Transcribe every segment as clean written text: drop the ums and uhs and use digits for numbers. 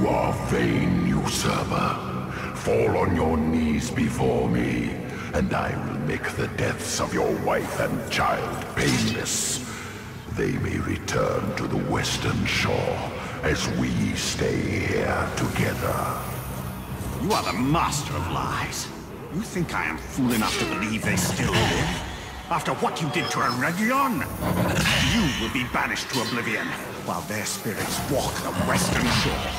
are vain, usurper. Fall on your knees before me, and I will make the deaths of your wife and child painless. They may return to the western shore as we stay here together. You are the master of lies. You think I am fool enough to believe they still live? After what you did to Eregion? You will be banished to oblivion, while their spirits walk the western shore.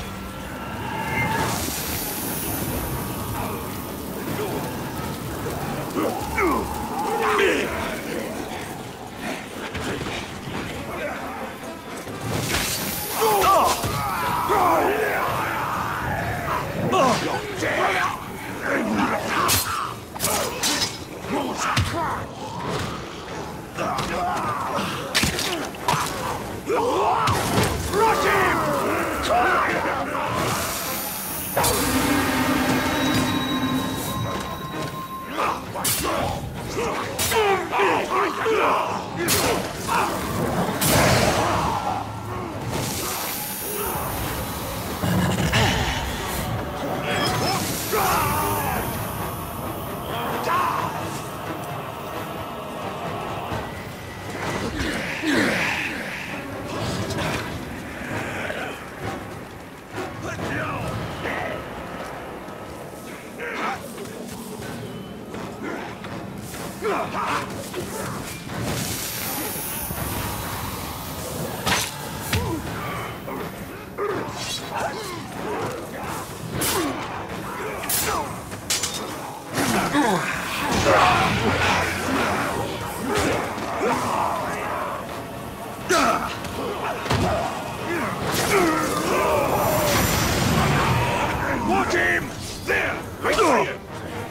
Watch him! There! I see him!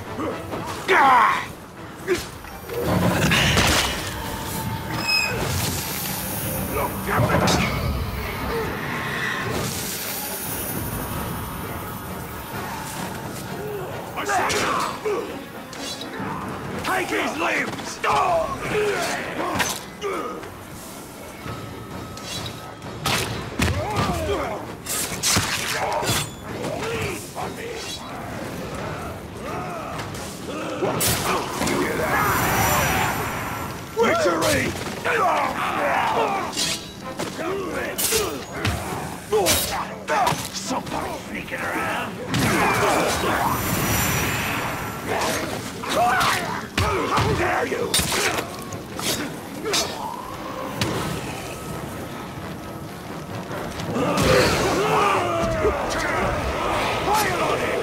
I see him! Take his limbs! Victory! Somebody sneaking around! How dare you! Fire on him!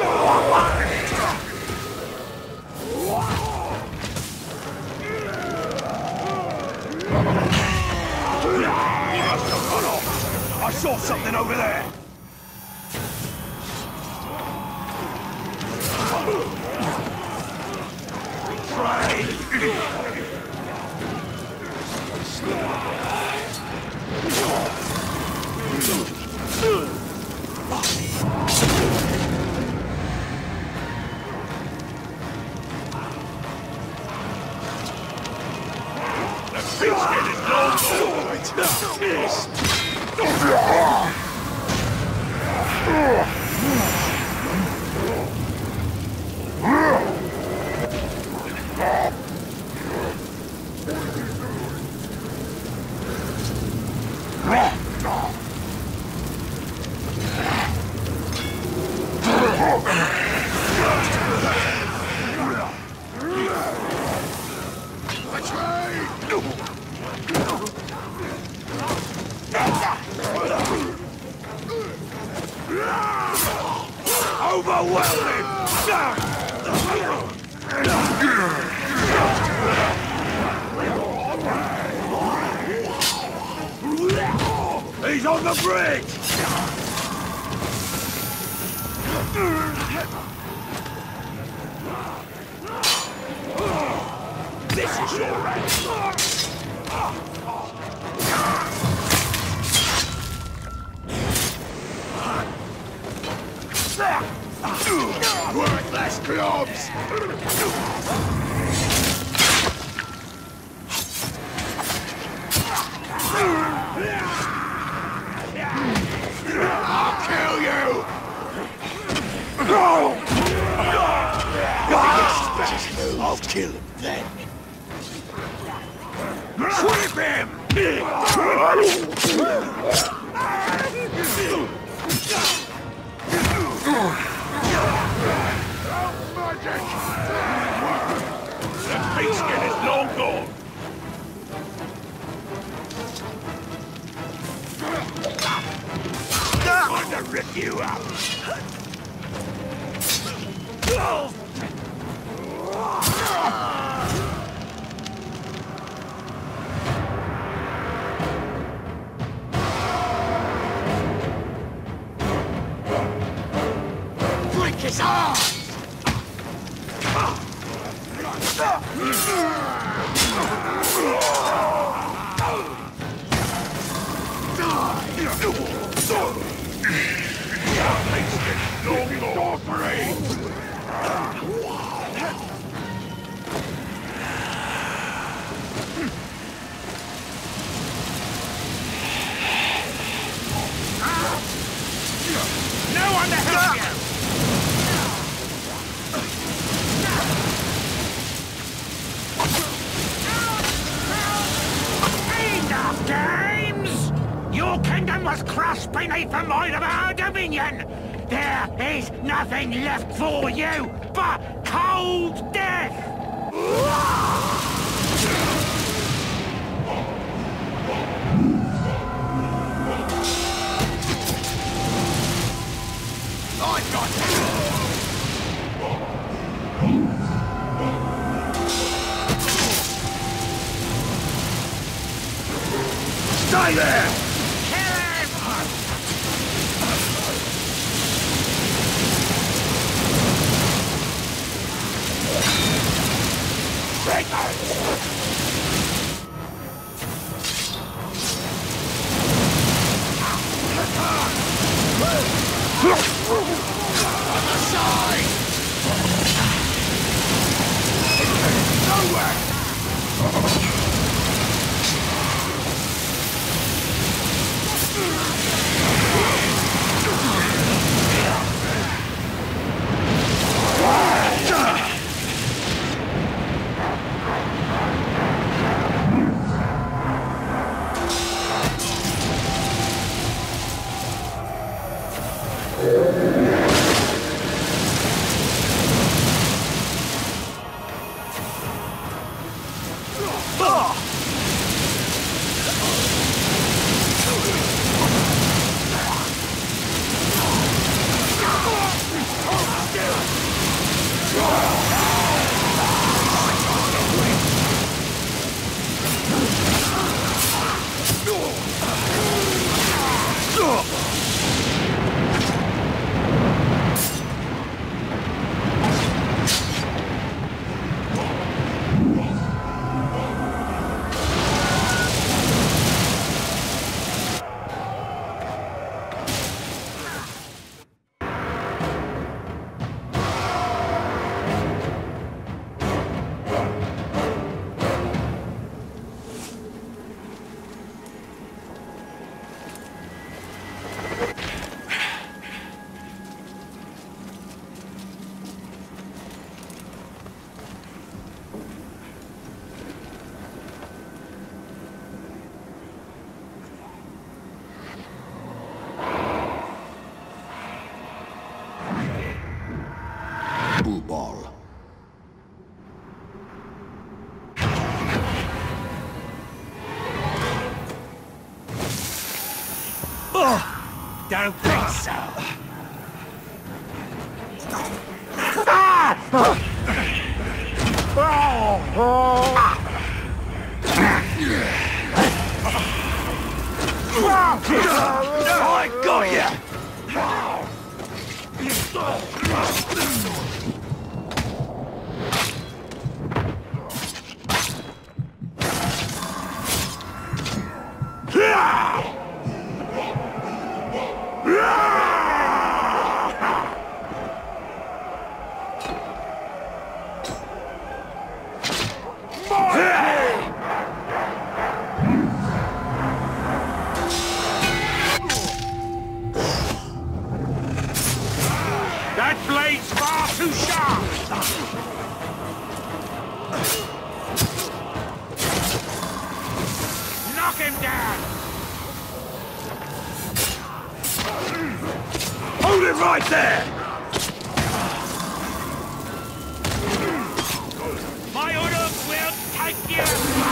I saw something over there! The pigskin is no Overwhelm him! He's on the bridge! This is your right. Worthless clubs! I'll kill you! kill him then. Sweep him! The pigskin is long gone! I'm going to rip you up! Break his arm! No one to help you! Enough games! Your kingdom was crushed beneath the might of our dominion! There is nothing left for you but cold death! I got it! Stay there! Ball. Don't think so. I got you! That blade's far too Knock him down! Hold it right there! My order will take you!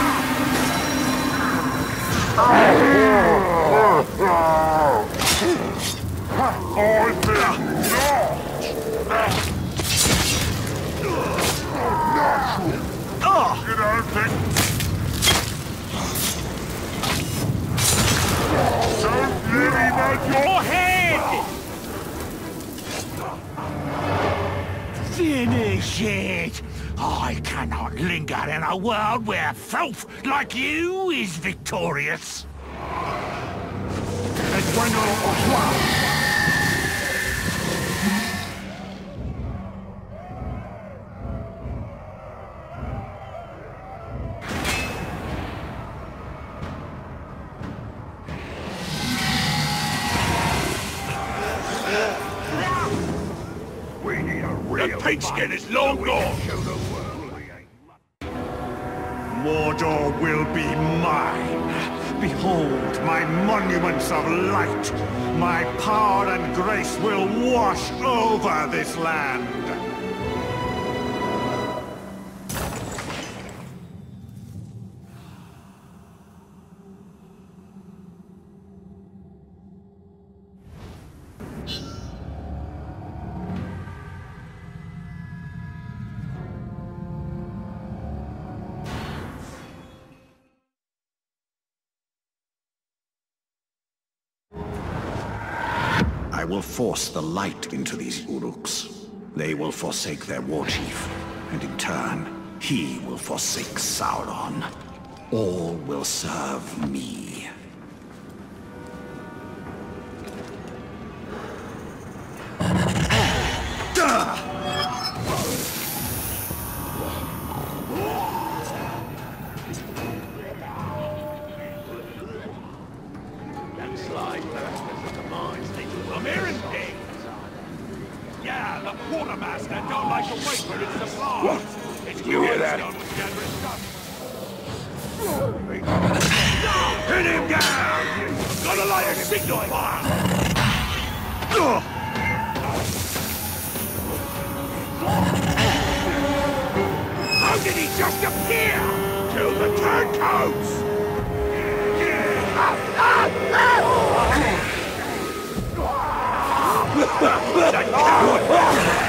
Your head! Finish it! I cannot linger in a world where filth like you is victorious. Et bueno au revoir. The pigskin is long gone! Mordor will be mine. Behold my monuments of light. My power and grace will wash over this land. I will force the light into these Uruks. They will forsake their war chief, and in turn, he will forsake Sauron. All will serve me. I'm hearing things! Yeah, the quartermaster don't like to wait for his supplies! What? It's You hear that? Hit him down! Gotta light a signal fire! How did he just appear? Kill the turncoats! That coward!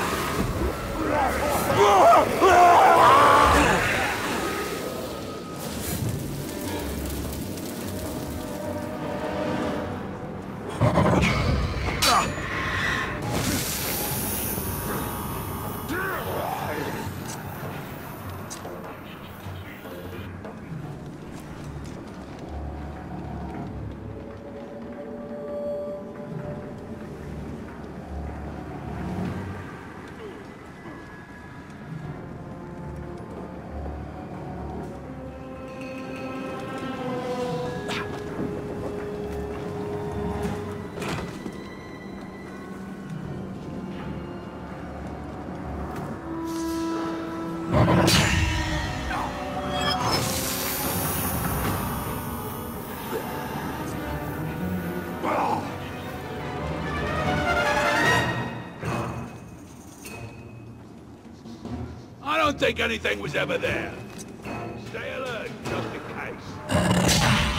I don't think anything was ever there. Stay alert, just in case.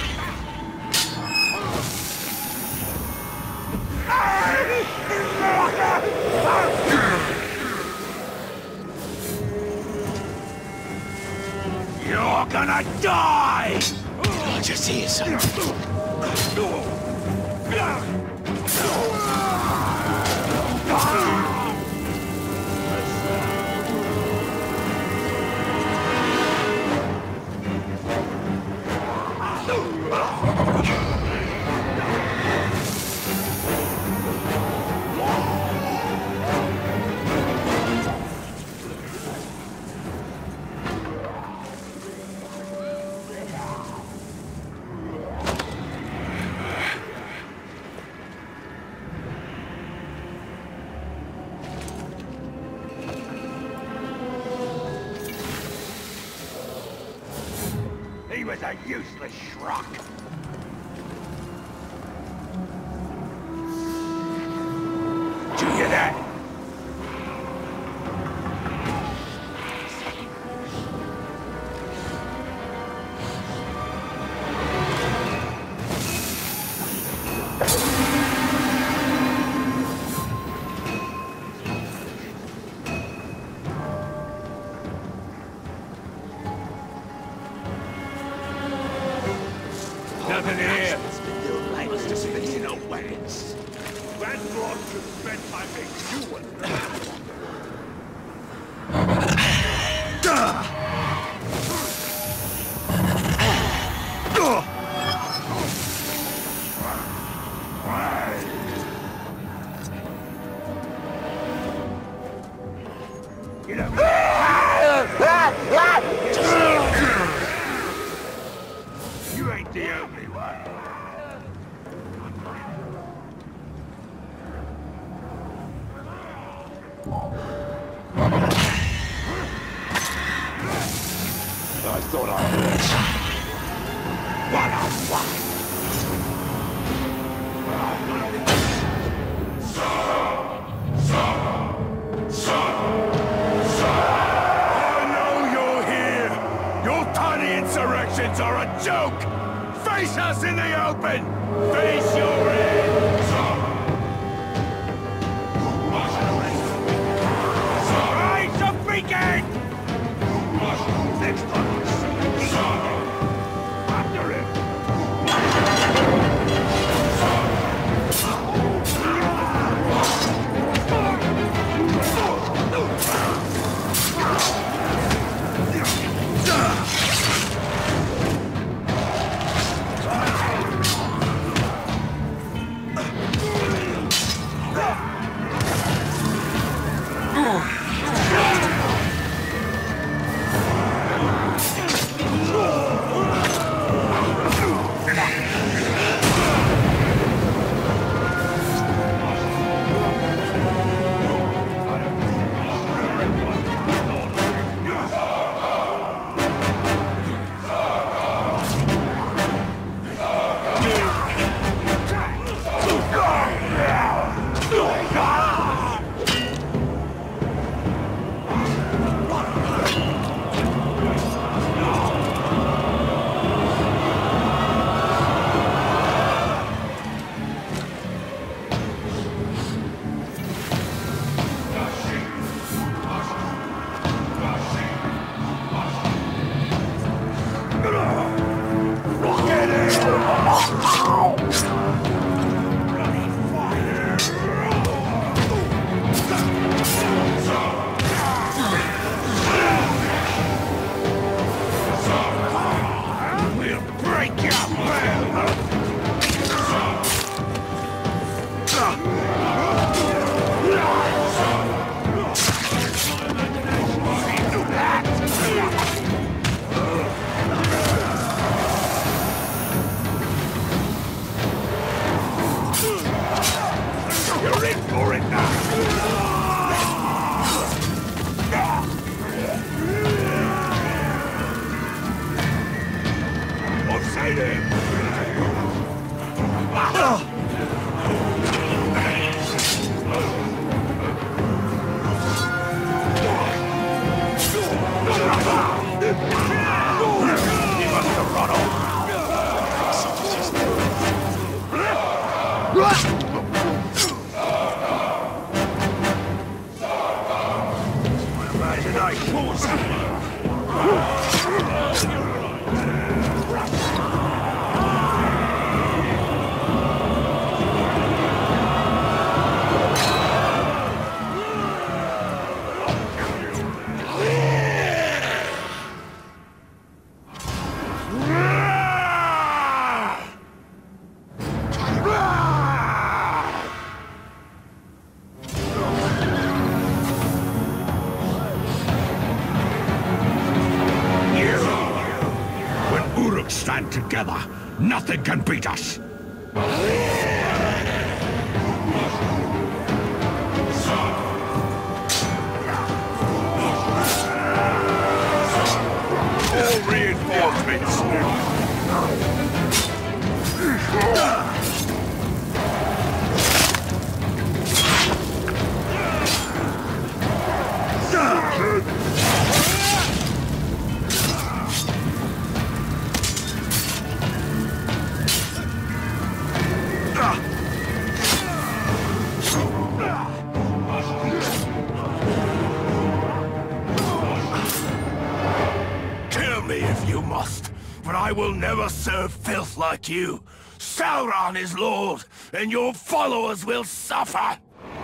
You're gonna die! I just hear something. was a useless schrock. Did you hear that? Nothing here. Lifeless dispense in our weapons. Landlord should spend time making you one. Get up. You ain't the only one. I thought I heard. One-on-one. I know you're here. Your tiny insurrections are a joke. Face us in the open. Face your end. Raise the beacon! Next time I see you, after him. Stand together. Nothing can beat us. All reinforcements. But I will never serve filth like you. Sauron is Lord, and your followers will suffer!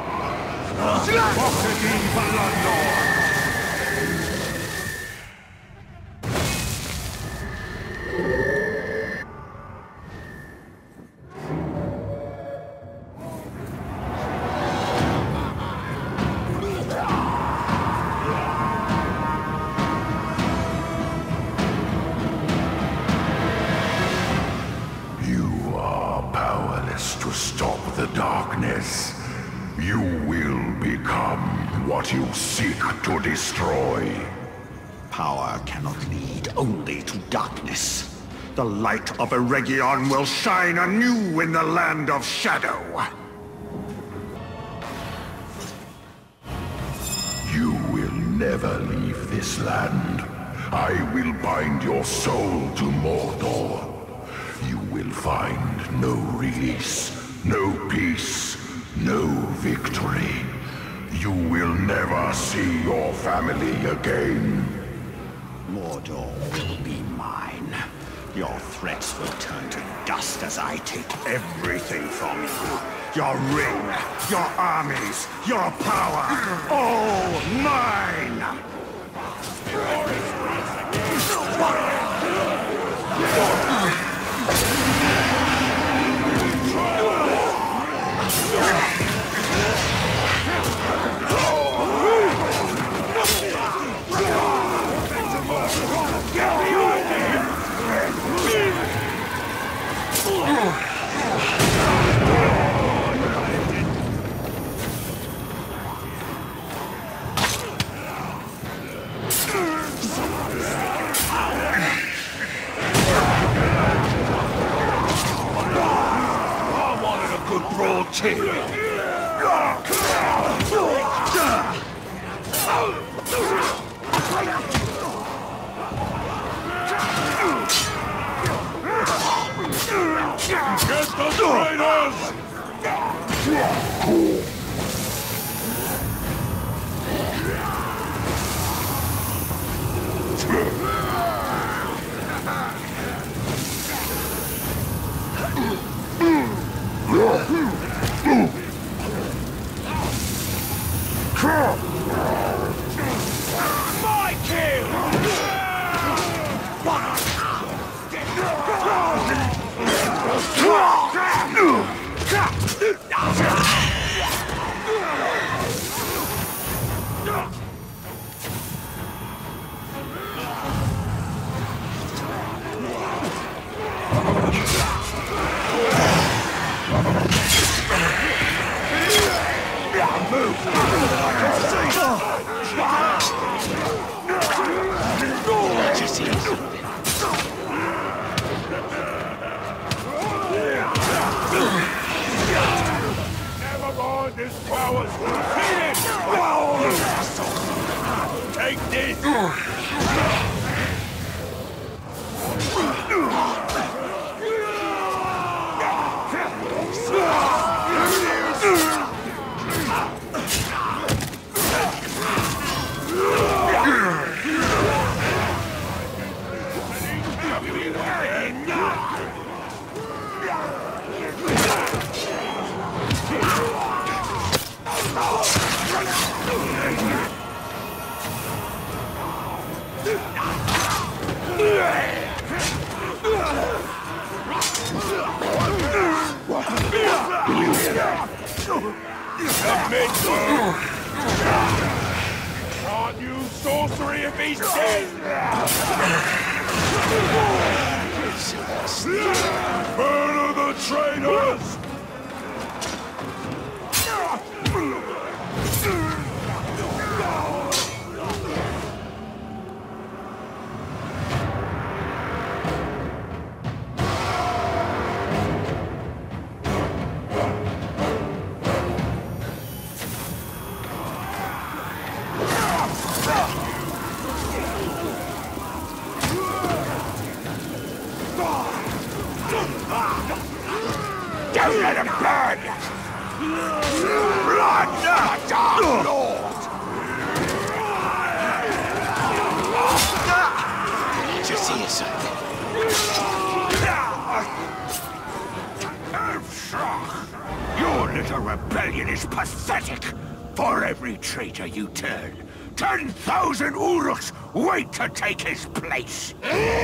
To stop the darkness, you will become what you seek to destroy. Power cannot lead only to darkness. The light of Eregion will shine anew in the land of shadow. You will never leave this land. I will bind your soul to Mordor. You will find no release, no peace, no victory. You will never see your family again. Mordor will be mine. Your threats will turn to dust as I take everything from you. Your ring, your armies, your power, all mine! Get the traitors! My kill! Nevermore, this power's defeated! Take this! Can't use sorcery if he's dead! Murder the traitors! Don't let him burn! Blood! Dark Lord! To see something. Your little rebellion is pathetic! For every traitor you turn, 10,000 Uruks wait to take his place!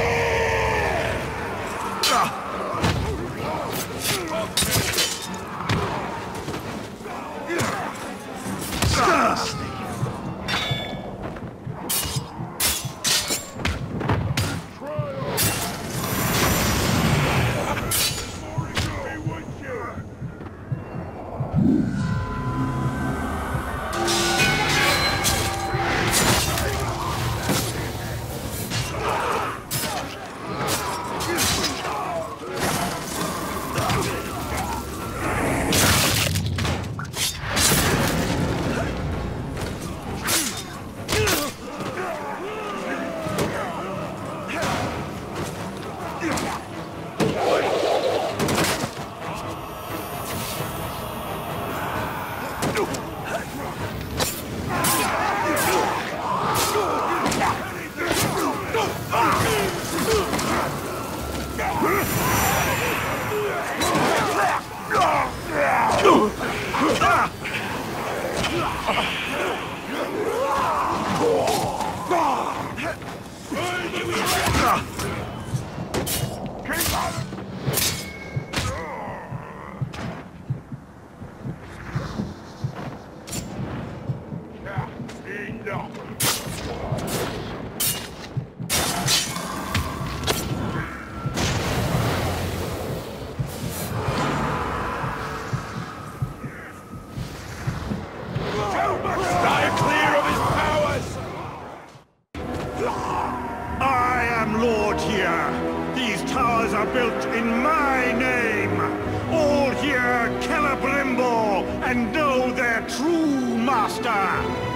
Built in my name. All here Celebrimbo and know their true master.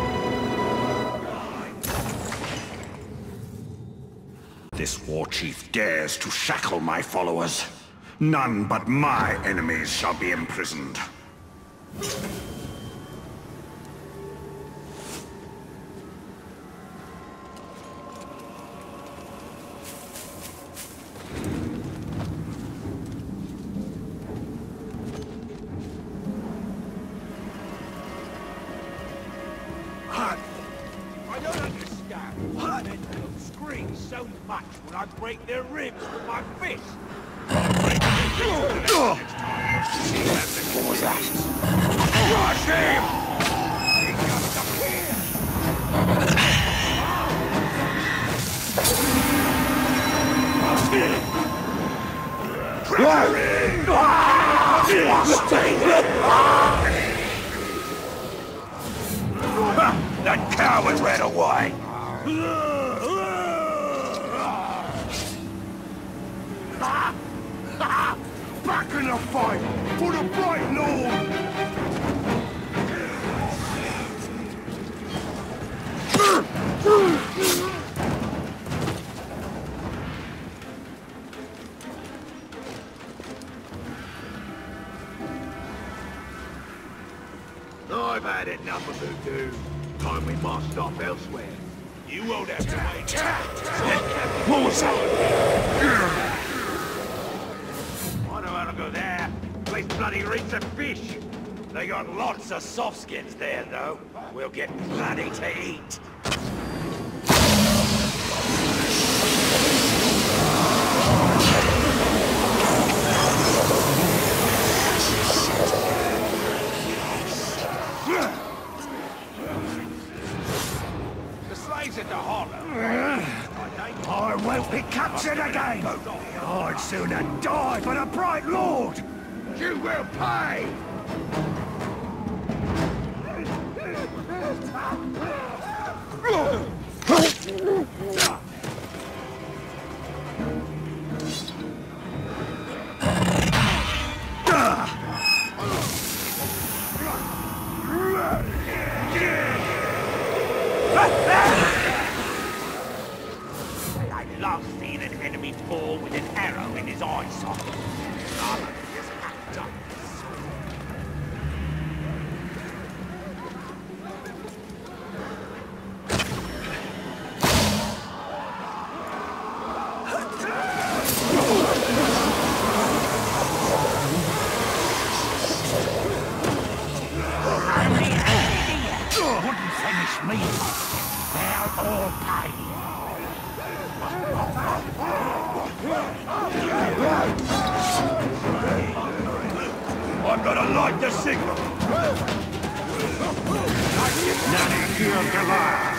This war chief dares to shackle my followers. None but my enemies shall be imprisoned. So much when I break their ribs with my fist. What was that? Crush him! That coward ran away! Back in the fight for the Bright Lord! I've had enough of voodoo. Time we marched off elsewhere. You won't have to wait. What was that? I know how to go there. Place bloody reeks of fish. They got lots of soft skins there, though. We'll get plenty to eat. The slaves at the hollow. I won't be captured again! I'd sooner die for the Bright Lord! You will pay! I love seeing an enemy fall with an arrow his eyes socket. None of his hacked up. Wouldn't finish me. They'll all pay. I'm gonna light the signal. Nanny killed Goliath.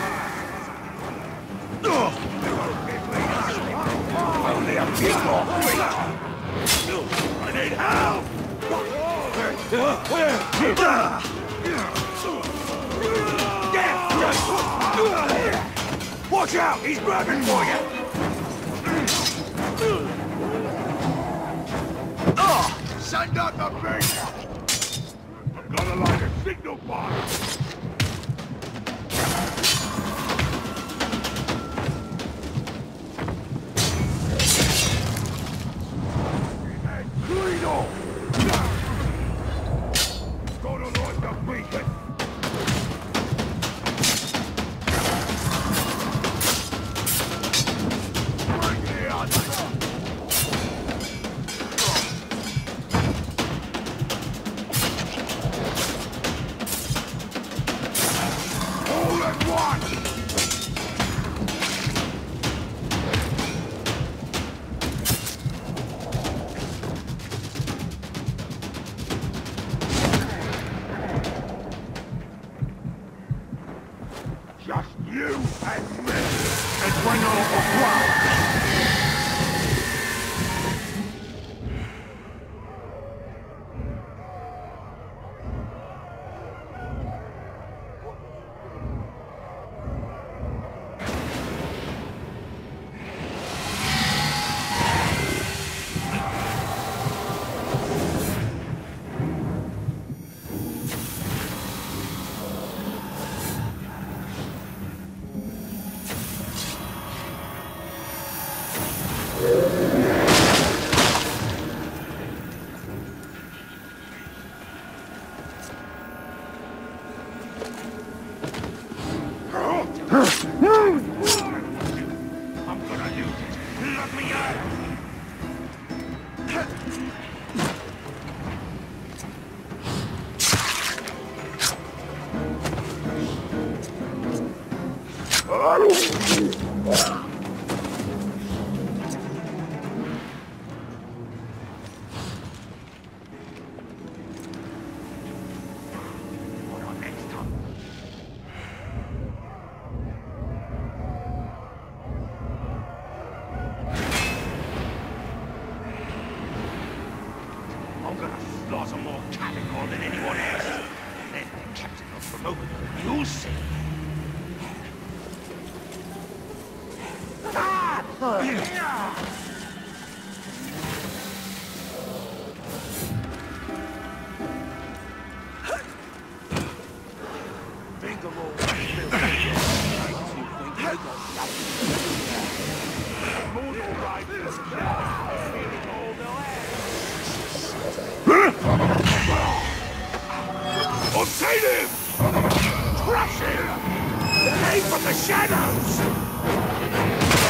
Only a bit more quick. I need help. Watch out! He's grabbing for you! Send out the beast! I'm gonna light a signal fire! Greedo! Gonna light the beacon! Just you and me! Et bueno au revoir. I'm gonna lose it. Let me out! What on next time? I'm gonna slaughter more cattle than anyone else. Then the captain will promote me. You'll see. Think of all Mordor riders. Feeling all the obtain him! Crush him! Aim from the shadows!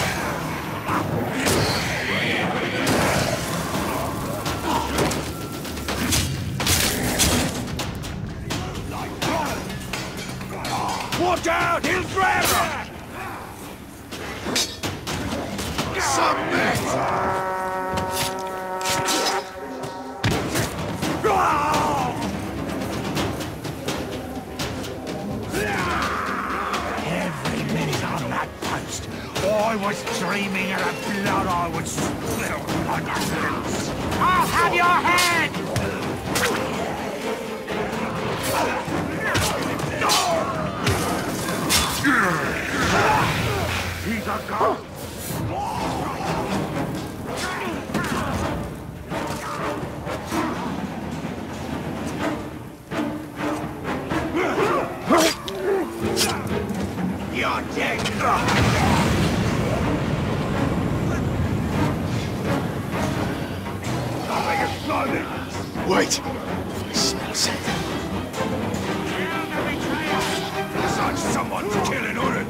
Watch out! He'll grab her! Submit! Every minute on that post, I was dreaming of the blood I would spill on your lips. I'll have your head! He's a ghost! You're dead! Wait! I smell something. Such someone's killing Uruk.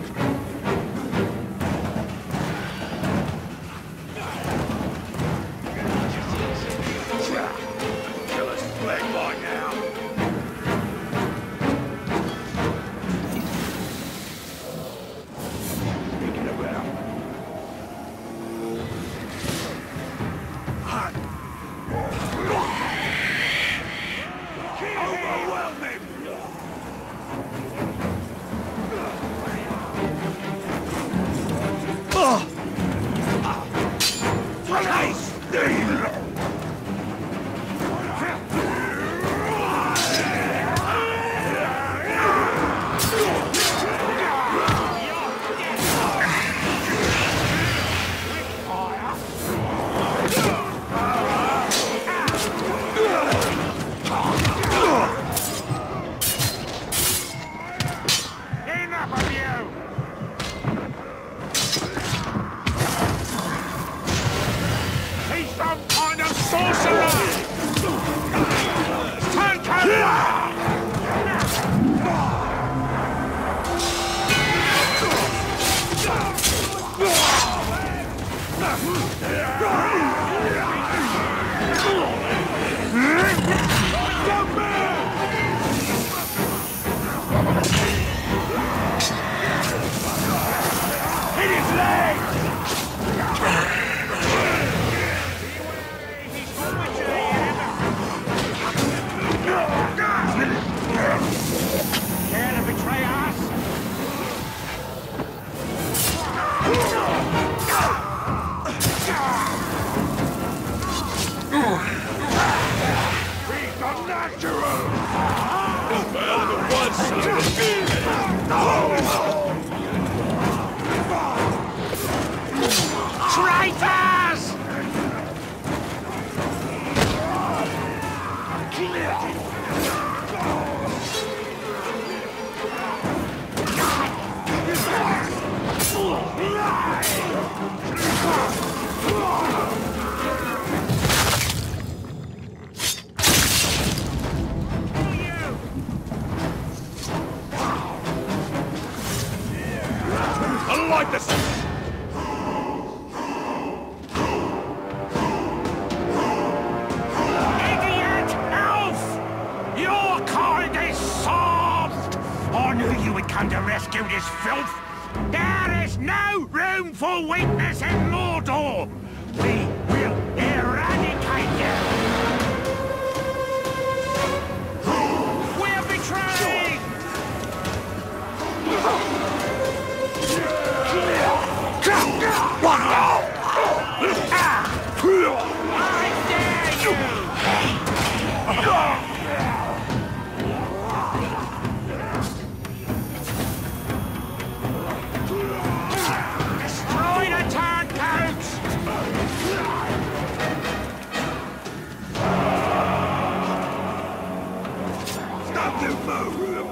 Kill us flag by now. Thinking about. Overwhelming! Enough of you! He's some kind of sorcerer! Take him! Hit his leg! Care to betray us? He's unnatural! Well, the one son of traitors! I like this! Idiot elf! Your kind is soft! I knew you would come to rescue this filth! There is no room for weakness in Mordor! We will eradicate you! We're betrayed! I dare you! Destroy the turncoats! Stop the move!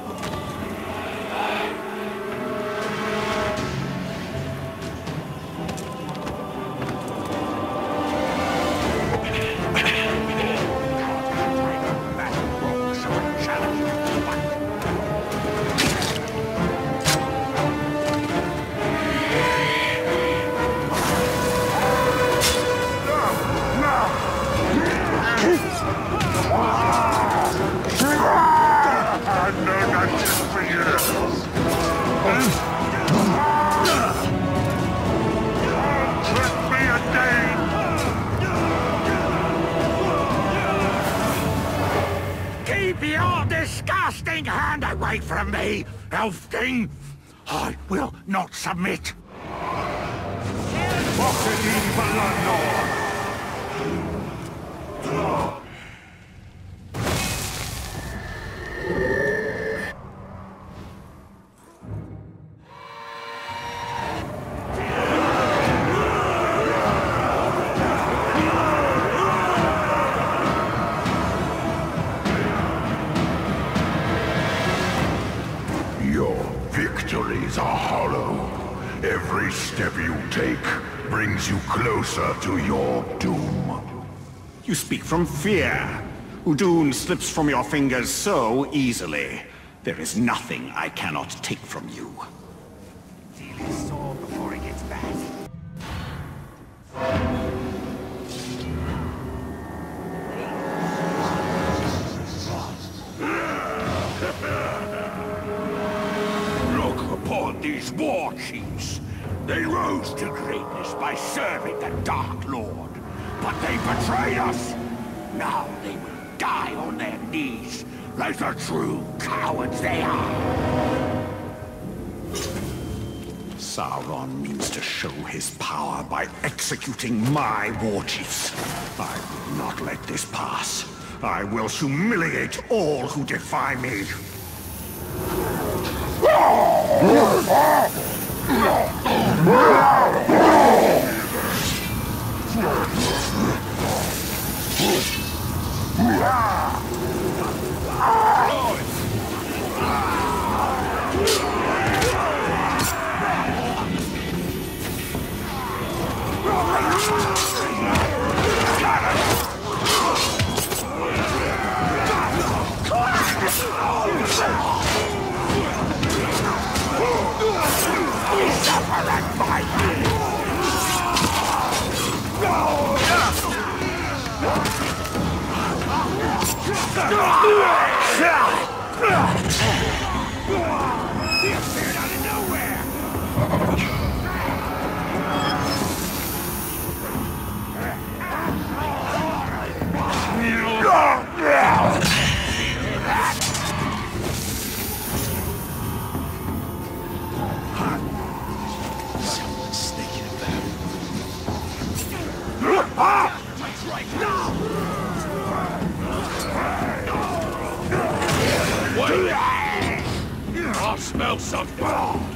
Keep your disgusting hand away from me, elf king! I will not submit! Your victories are hollow. Every step you take brings you closer to your doom. You speak from fear. Udun slips from your fingers so easily. There is nothing I cannot take from you. Feel his sword before he gets bad. Look upon these war chiefs. They rose to greatness by serving the Dark Lord. But they betrayed us. Now they will die on their knees, like the true cowards they are. Sauron means to show his power by executing my war chiefs. I will not let this pass. I will humiliate all who defy me. I smell something.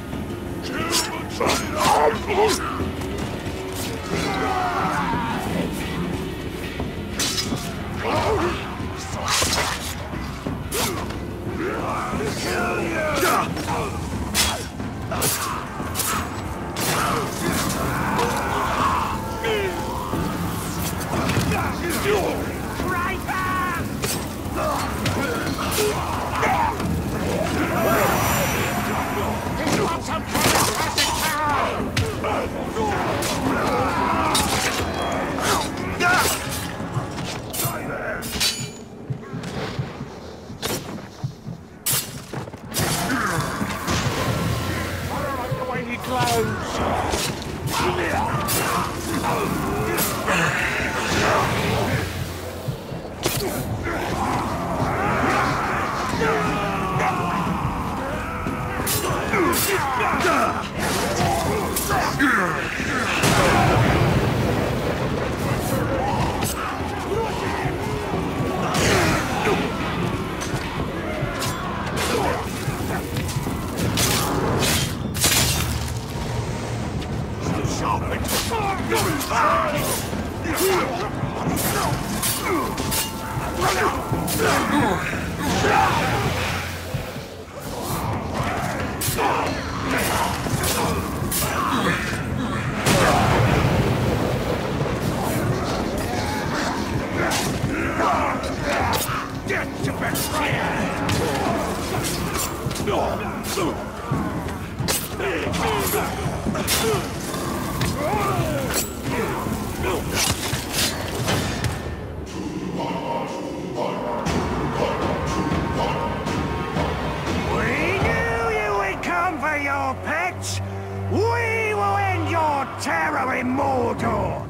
We will end your terror in Mordor!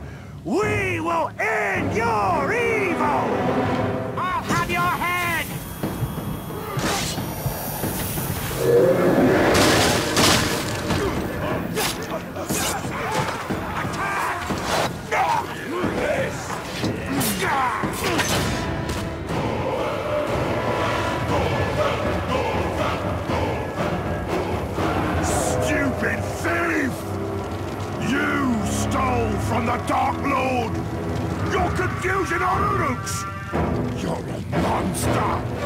We will end your evil! I'll have your head! Stupid thief! You stole from the Dark Lord! Your confusion on Uruks! You're a monster!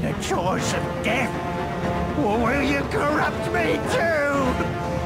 the choice of death? Or will you corrupt me too?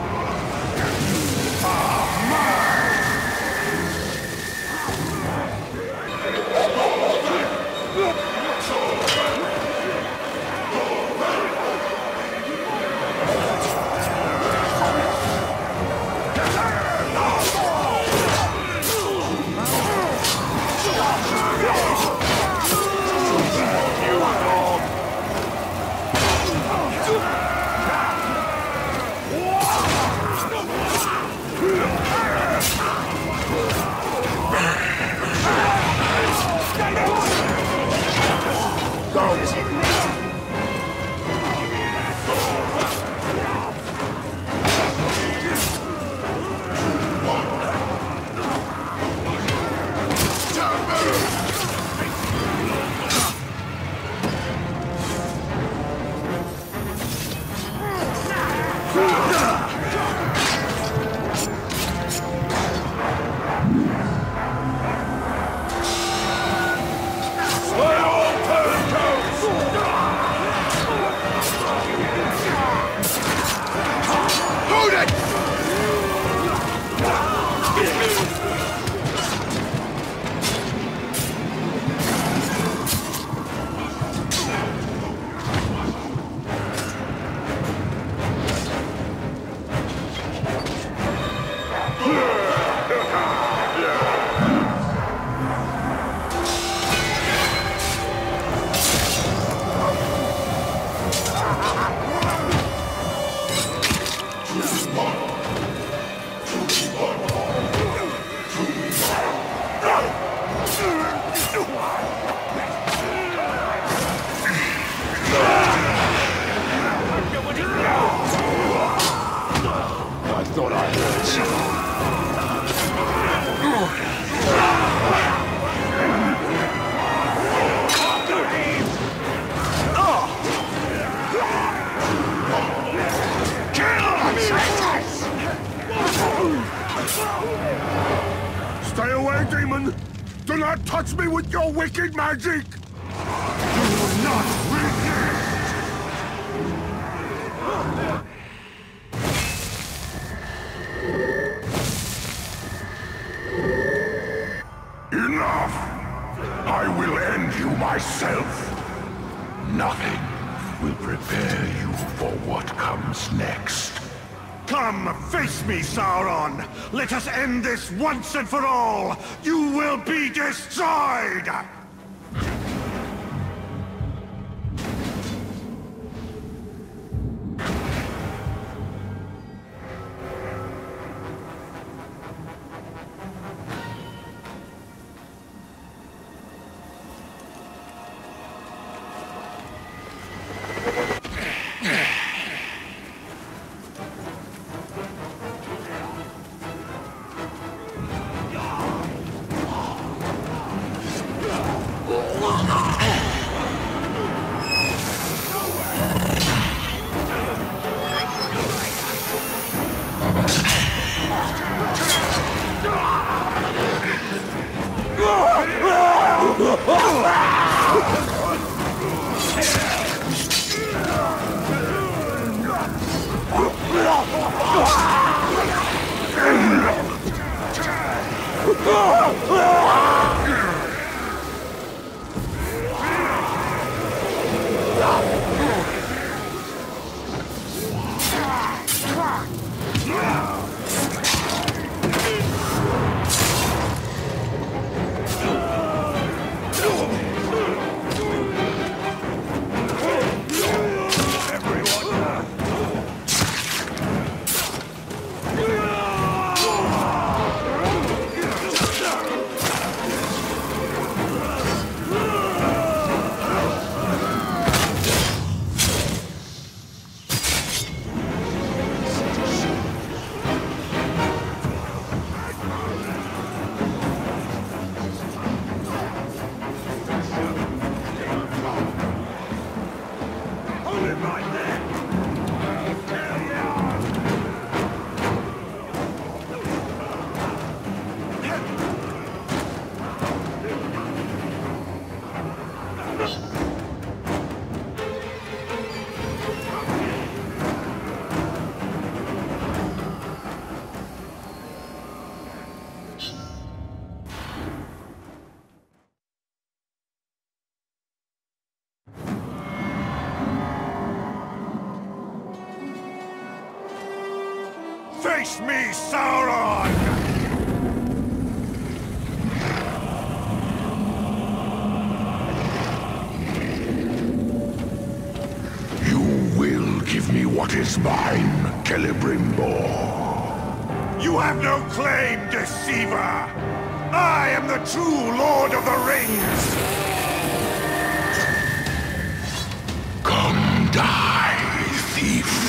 Stay away, demon! Do not touch me with your wicked magic! You will not resist! Enough! I will end you myself! Nothing will prepare you for what comes next. Come, face me, Sauron! Let us end this once and for all! You will be destroyed! Face me, Sauron! Give me what is mine, Celebrimbor. You have no claim, deceiver! I am the true Lord of the Rings! Come die, thief!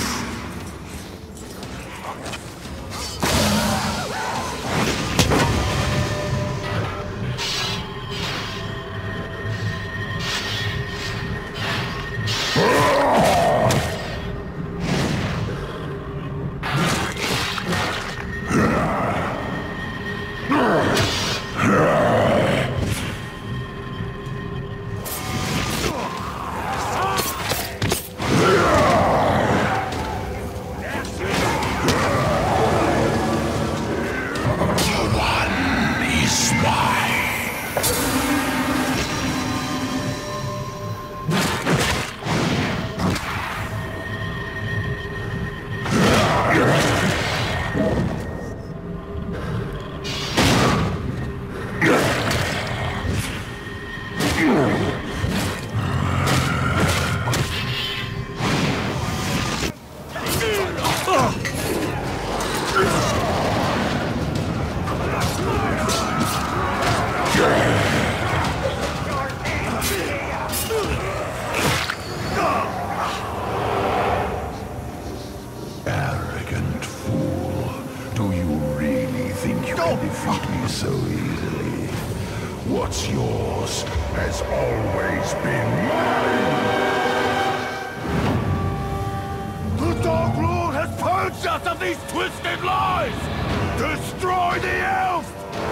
Arrogant fool. Do you really think you can defeat me so easily? What's yours has always been mine! The Dark Lord has purged us of these twisted lies! Destroy the elf!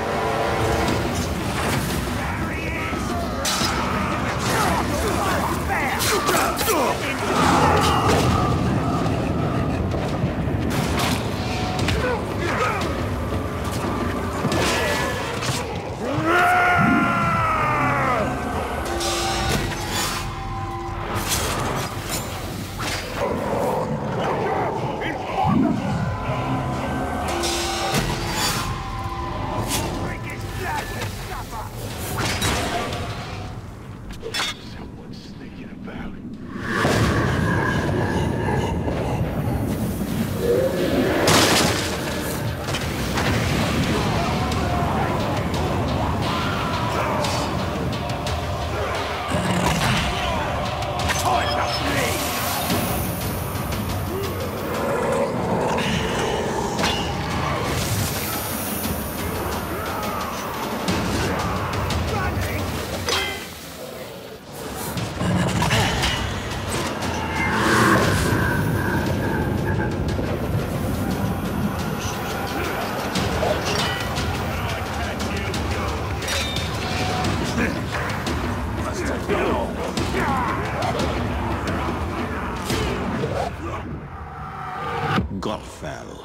Gorfell.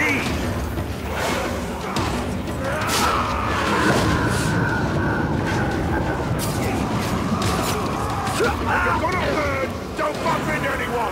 You're gonna burn! Don't bump into anyone!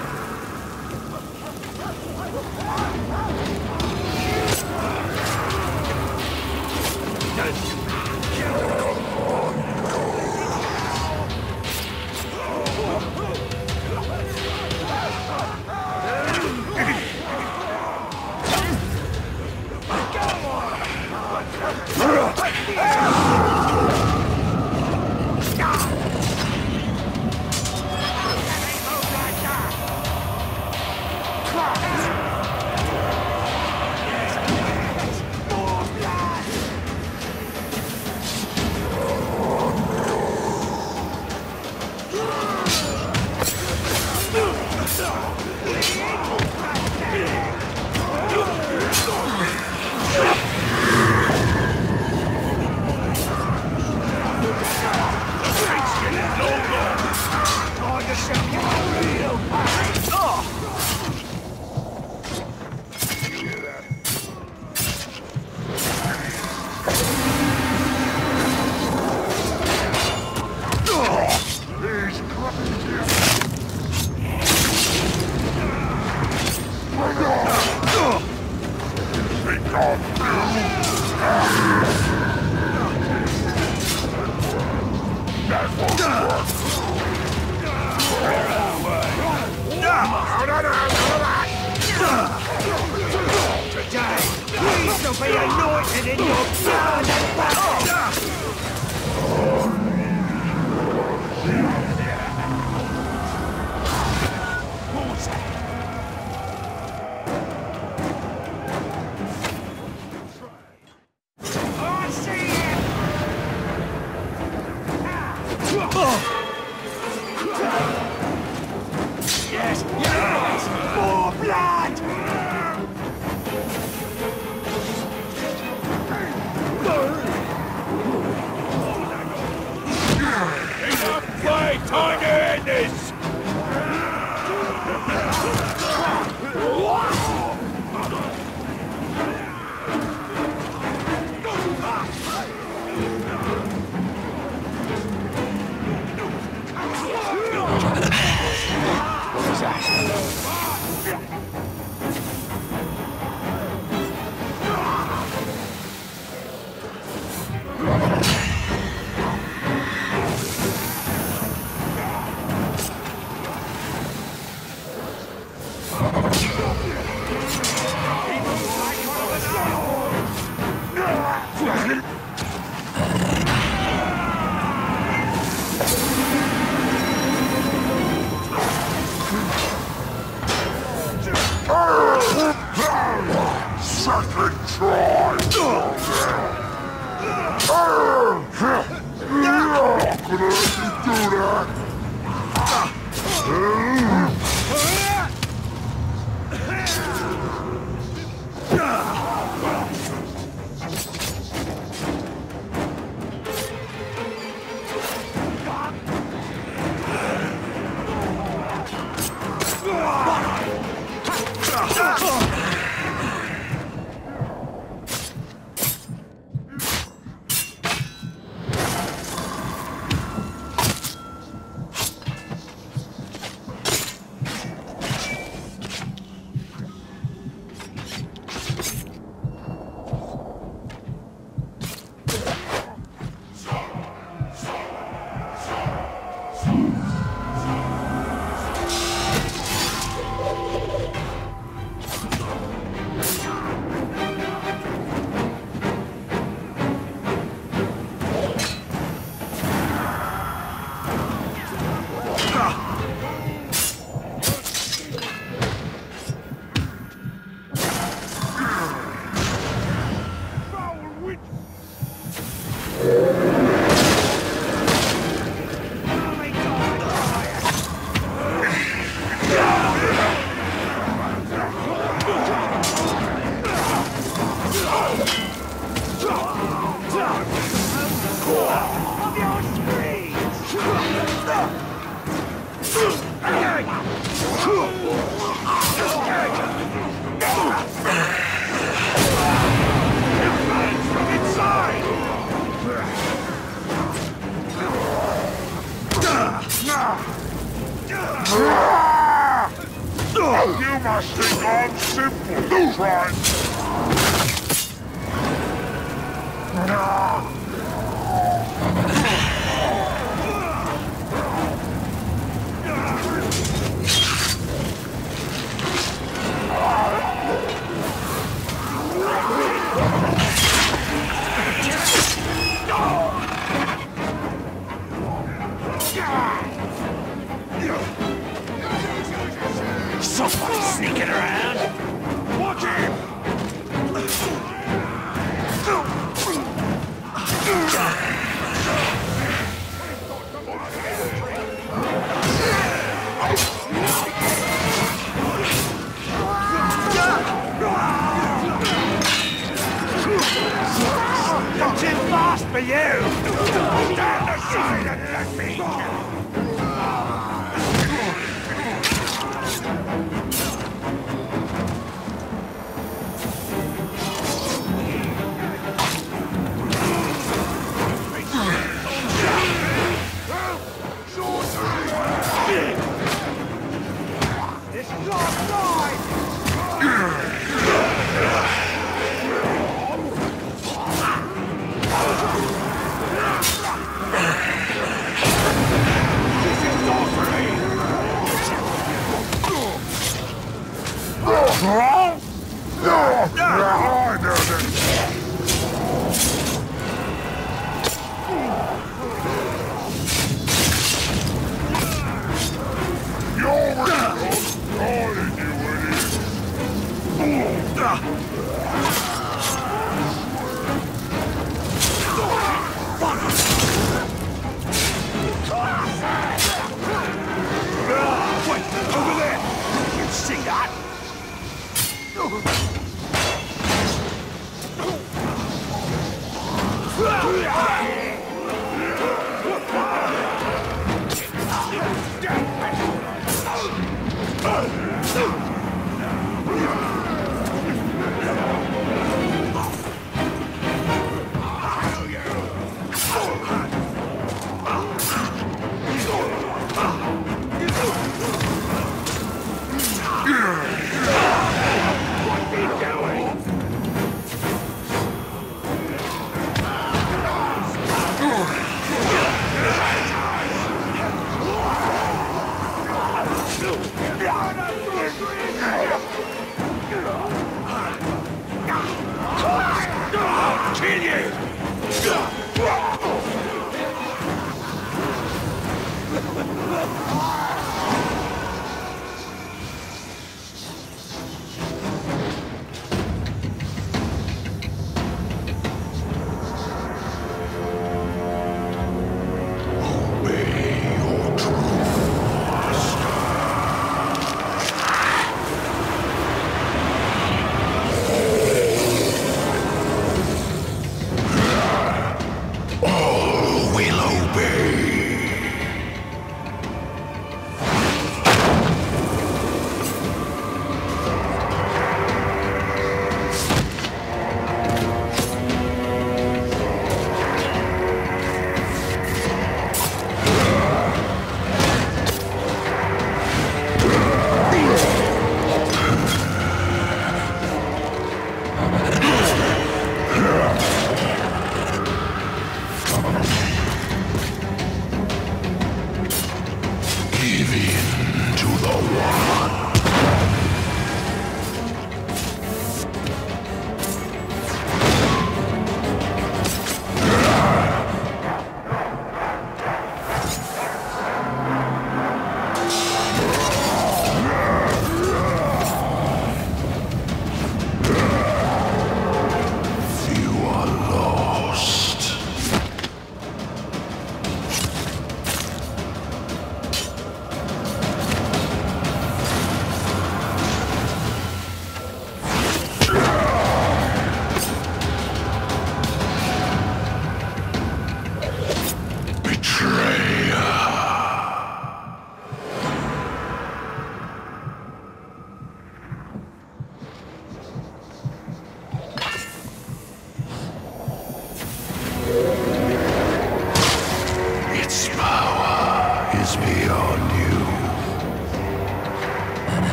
Somebody sneaking around. Watch him! I'm too fast for you! Down the side and let me This last ride! Wait, over there! You see that?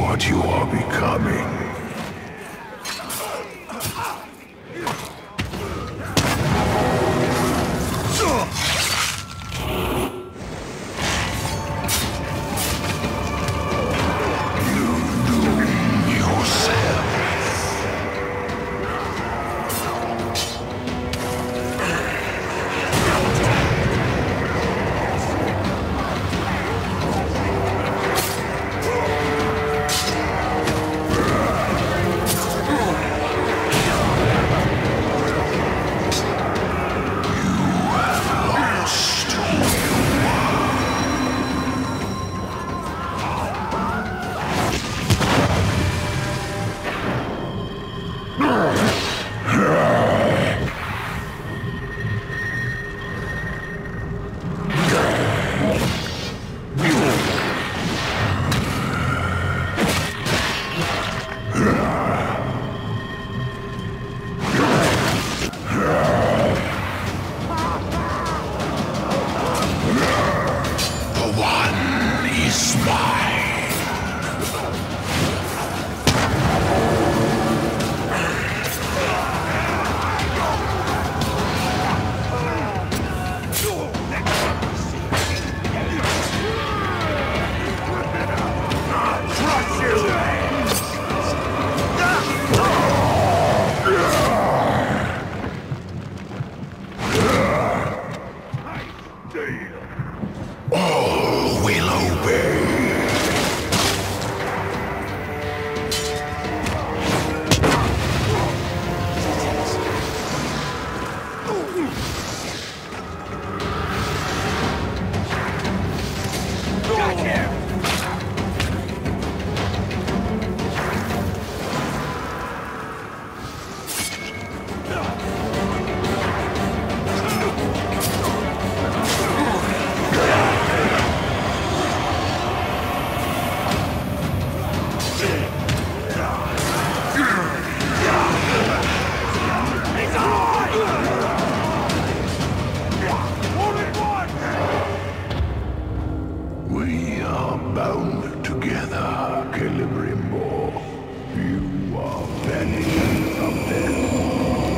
what you are becoming. All will obey. We are bound together, Celebrimbo. You are banished from death.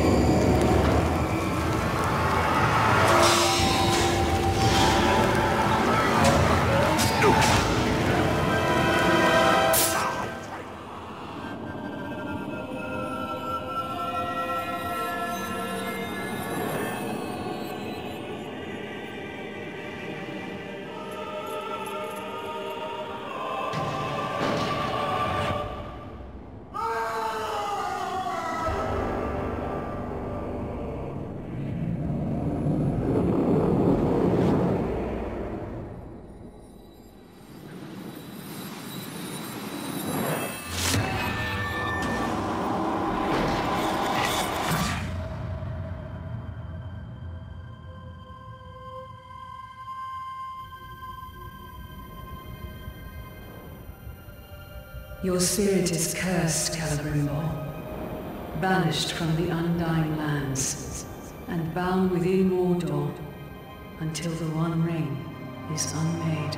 Your spirit is cursed, Celebrimbo, banished from the Undying Lands, and bound within Mordor until the One Ring is unmade.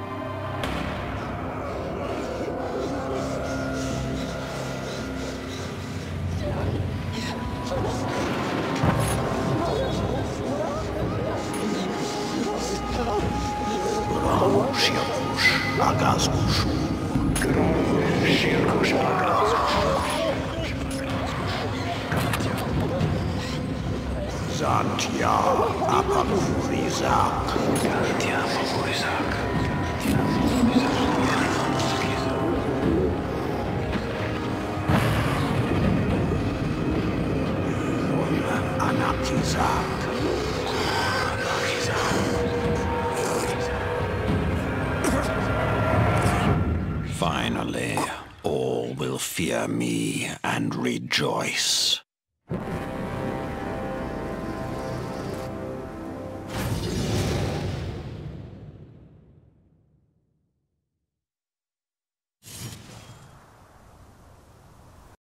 Zantia Apamurizak. Anakizak. Finally, all will fear me and rejoice.